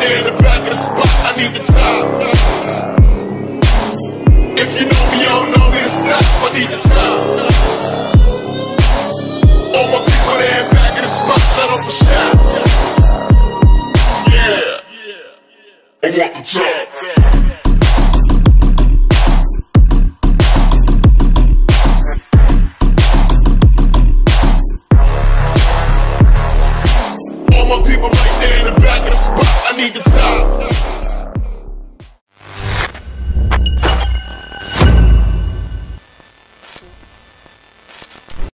there in the back of the spot, I need the top. If you know me, you don't know me to stop, I need the top. All my people there in the back of the spot, let off the shot. Yeah, I want the top. All my people right there in the back of the spot, I need the top.